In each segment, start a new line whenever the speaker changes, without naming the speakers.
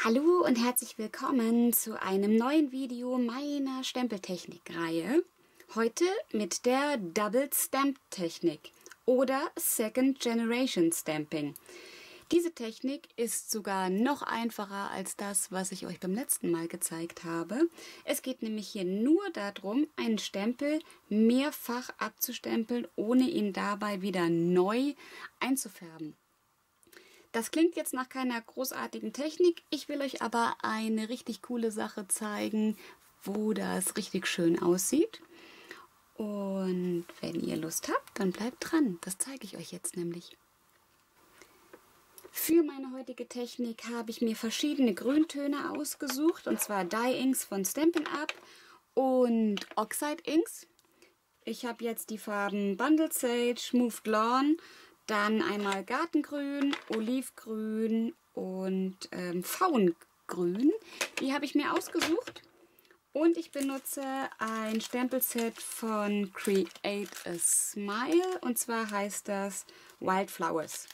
Hallo und herzlich willkommen zu einem neuen Video meiner Stempeltechnik-Reihe. Heute mit der Double Stamp Technik oder Second Generation Stamping. Diese Technik ist sogar noch einfacher als das, was ich euch beim letzten Mal gezeigt habe. Es geht nämlich hier nur darum, einen Stempel mehrfach abzustempeln, ohne ihn dabei wieder neu einzufärben. Das klingt jetzt nach keiner großartigen Technik. Ich will euch aber eine richtig coole Sache zeigen, wo das richtig schön aussieht. Und wenn ihr Lust habt, dann bleibt dran. Das zeige ich euch jetzt nämlich. Für meine heutige Technik habe ich mir verschiedene Grüntöne ausgesucht. Und zwar Dye Inks von Stampin' Up und Oxide Inks. Ich habe jetzt die Farben Bundle Sage, Moved Lawn, dann einmal Gartengrün, Olivgrün und Pfauengrün. Die habe ich mir ausgesucht. Und ich benutze ein Stempelset von Create a Smile. Und zwar heißt das Wildflowers.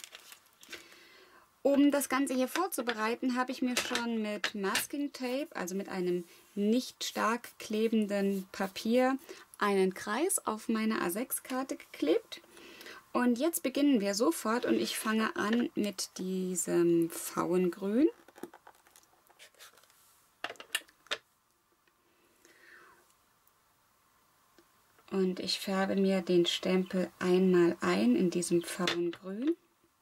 Um das Ganze hier vorzubereiten, habe ich mir schon mit Masking Tape, also mit einem nicht stark klebenden Papier, einen Kreis auf meine A6-Karte geklebt. Und jetzt beginnen wir sofort und ich fange an mit diesem Pfauengrün. Und ich färbe mir den Stempel einmal ein in diesem Pfauengrün.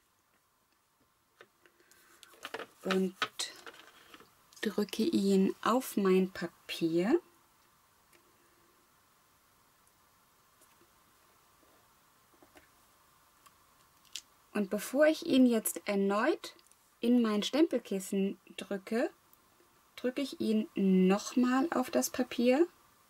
Und drücke ihn auf mein Papier. Und bevor ich ihn jetzt erneut in mein Stempelkissen drücke, drücke ich ihn nochmal auf das Papier.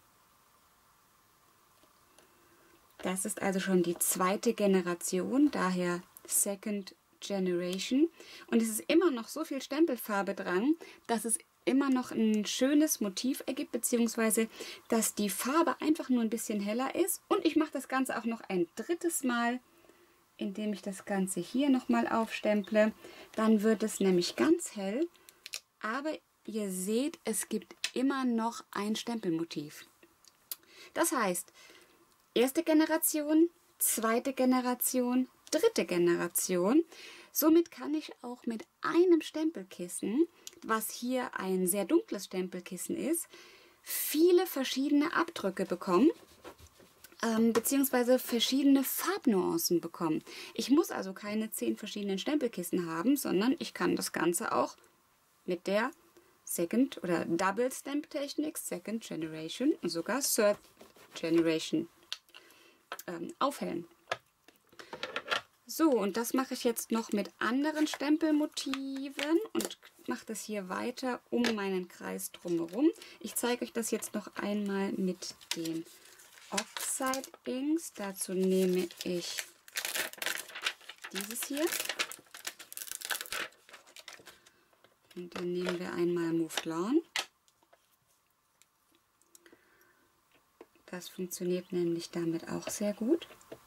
Das ist also schon die zweite Generation, daher Second Generation. Und es ist immer noch so viel Stempelfarbe dran, dass es immer noch ein schönes Motiv ergibt, beziehungsweise dass die Farbe einfach nur ein bisschen heller ist. Und ich mache das Ganze auch noch ein drittes Mal, indem ich das Ganze hier nochmal aufstemple. Dann wird es nämlich ganz hell, aber ihr seht, es gibt immer noch ein Stempelmotiv. Das heißt, erste Generation, zweite Generation, dritte Generation. Somit kann ich auch mit einem Stempelkissen, was hier ein sehr dunkles Stempelkissen ist, viele verschiedene Abdrücke bekommen. Beziehungsweise verschiedene Farbnuancen bekommen. Ich muss also keine 10 verschiedenen Stempelkissen haben, sondern ich kann das Ganze auch mit der Second oder Double Stamp Technik, Second Generation und sogar Third Generation aufhellen. So, und das mache ich jetzt noch mit anderen Stempelmotiven und mache das hier weiter um meinen Kreis drumherum. Ich zeige euch das jetzt noch einmal mit den Oxide Inks. Dazu nehme ich dieses hier. Und dann nehmen wir einmal Moved Lawn. Das funktioniert nämlich damit auch sehr gut.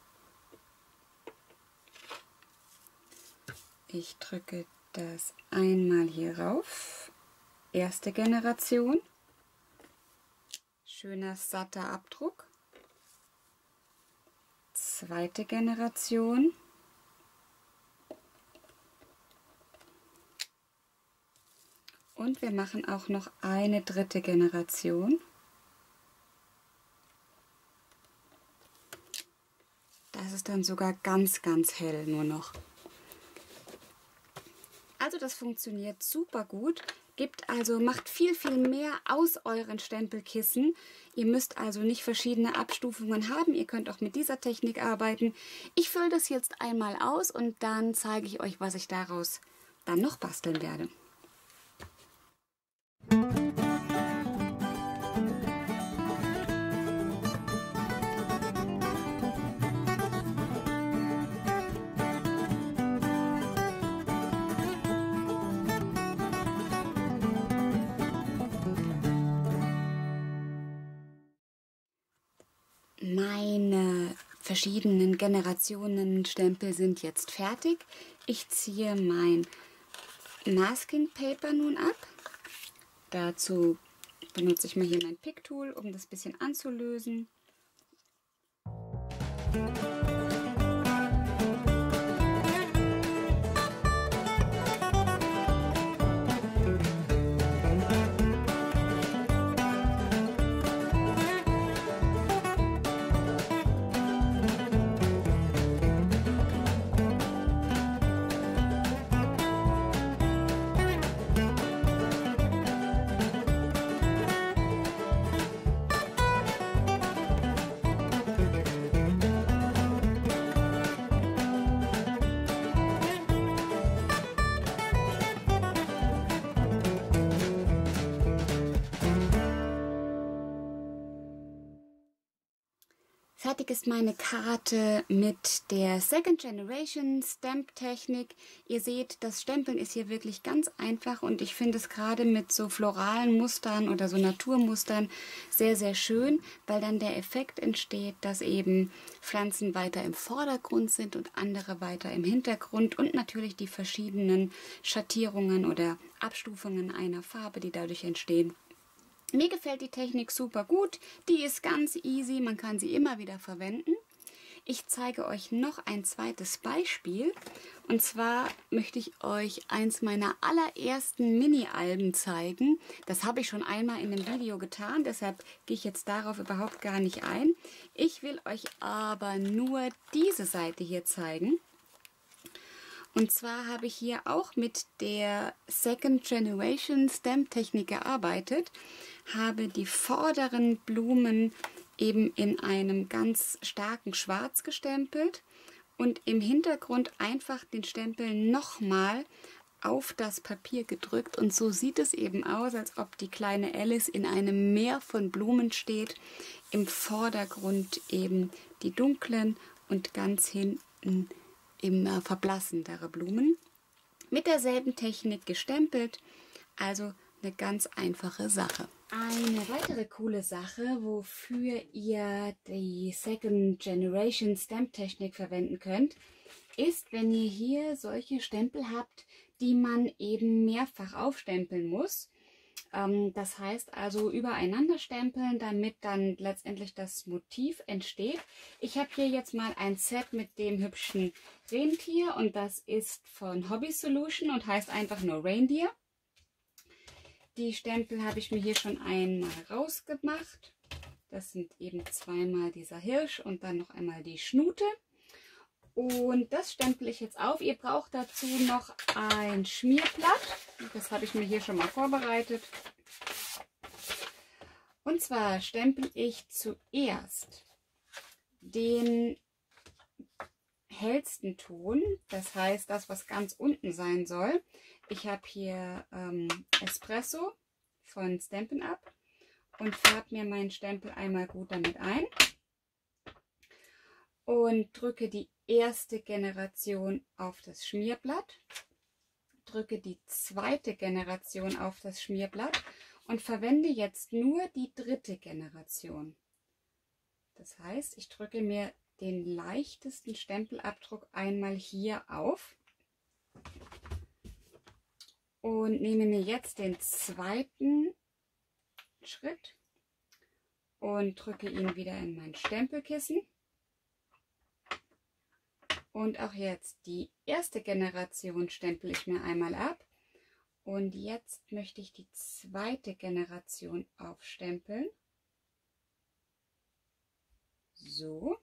Ich drücke das einmal hier rauf. Erste Generation. Schöner satter Abdruck. Zweite Generation. Und wir machen auch noch eine dritte Generation. Das ist dann sogar ganz, ganz hell nur noch. Also das funktioniert super gut. Macht viel, viel mehr aus euren Stempelkissen. Ihr müsst also nicht verschiedene Abstufungen haben. Ihr könnt auch mit dieser Technik arbeiten. Ich fülle das jetzt einmal aus und dann zeige ich euch, was ich daraus dann noch basteln werde. Meine verschiedenen Generationen Stempel sind jetzt fertig. Ich ziehe mein Masking Paper nun ab. Dazu benutze ich mal hier mein Pick Tool, um das ein bisschen anzulösen. Fertig ist meine Karte mit der Second Generation Stamp Technik. Ihr seht, das Stempeln ist hier wirklich ganz einfach und ich finde es gerade mit so floralen Mustern oder so Naturmustern sehr, sehr schön, weil dann der Effekt entsteht, dass eben Pflanzen weiter im Vordergrund sind und andere weiter im Hintergrund und natürlich die verschiedenen Schattierungen oder Abstufungen einer Farbe, die dadurch entstehen. Mir gefällt die Technik super gut, die ist ganz easy, man kann sie immer wieder verwenden. Ich zeige euch noch ein zweites Beispiel und zwar möchte ich euch eins meiner allerersten Mini-Alben zeigen. Das habe ich schon einmal in einem Video getan, deshalb gehe ich jetzt darauf überhaupt gar nicht ein. Ich will euch aber nur diese Seite hier zeigen. Und zwar habe ich hier auch mit der Second Generation Stamp Technik gearbeitet, habe die vorderen Blumen eben in einem ganz starken Schwarz gestempelt und im Hintergrund einfach den Stempel nochmal auf das Papier gedrückt. Und so sieht es eben aus, als ob die kleine Alice in einem Meer von Blumen steht. Im Vordergrund eben die dunklen und ganz hinten immer verblassendere Blumen. Mit derselben Technik gestempelt, also eine ganz einfache Sache. Eine weitere coole Sache, wofür ihr die Second Generation Stamp Technik verwenden könnt, ist, wenn ihr hier solche Stempel habt, die man eben mehrfach aufstempeln muss. Das heißt also übereinander stempeln, damit dann letztendlich das Motiv entsteht. Ich habe hier jetzt mal ein Set mit dem hübschen Rentier und das ist von Hobby Solution und heißt einfach nur Reindeer. Die Stempel habe ich mir hier schon einmal rausgemacht. Das sind eben zweimal dieser Hirsch und dann noch einmal die Schnute. Und das stempel ich jetzt auf. Ihr braucht dazu noch ein Schmierblatt. Das habe ich mir hier schon mal vorbereitet. Und zwar stempel ich zuerst den hellsten Ton. Das heißt, das, was ganz unten sein soll. Ich habe hier Espresso von Stampin' Up und färbe mir meinen Stempel einmal gut damit ein. Und drücke die erste Generation auf das Schmierblatt, drücke die zweite Generation auf das Schmierblatt und verwende jetzt nur die dritte Generation. Das heißt, ich drücke mir den leichtesten Stempelabdruck einmal hier auf und nehme mir jetzt den zweiten Schritt und drücke ihn wieder in mein Stempelkissen. Und auch jetzt die erste Generation stempel ich mir einmal ab. Und jetzt möchte ich die zweite Generation aufstempeln. So.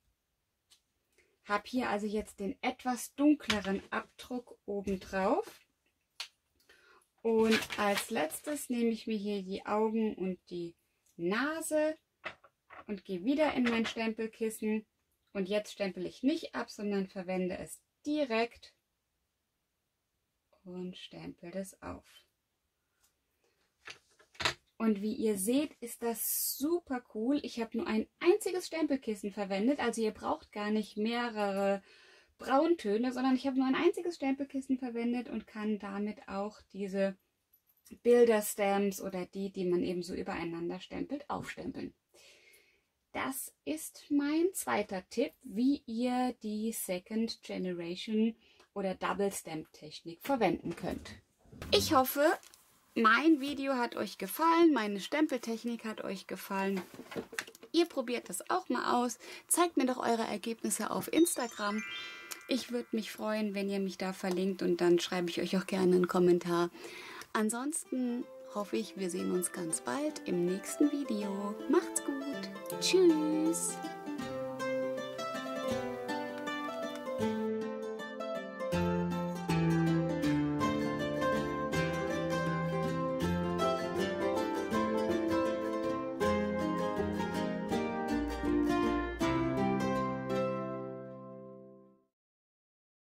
Habe hier also jetzt den etwas dunkleren Abdruck obendrauf. Und als letztes nehme ich mir hier die Augen und die Nase und gehe wieder in mein Stempelkissen. Und jetzt stempel ich nicht ab, sondern verwende es direkt und stempel das auf. Und wie ihr seht, ist das super cool. Ich habe nur ein einziges Stempelkissen verwendet, also ihr braucht gar nicht mehrere Brauntöne, sondern ich habe nur ein einziges Stempelkissen verwendet und kann damit auch diese Bilderstamps oder die man eben so übereinander stempelt, aufstempeln. Das ist mein zweiter Tipp, wie ihr die Second Generation oder Double Stamp Technik verwenden könnt. Ich hoffe, mein Video hat euch gefallen, meine Stempeltechnik hat euch gefallen. Ihr probiert das auch mal aus. Zeigt mir doch eure Ergebnisse auf Instagram. Ich würde mich freuen, wenn ihr mich da verlinkt und dann schreibe ich euch auch gerne einen Kommentar. Ansonsten hoffe ich, wir sehen uns ganz bald im nächsten Video. Macht's gut. Tschüss.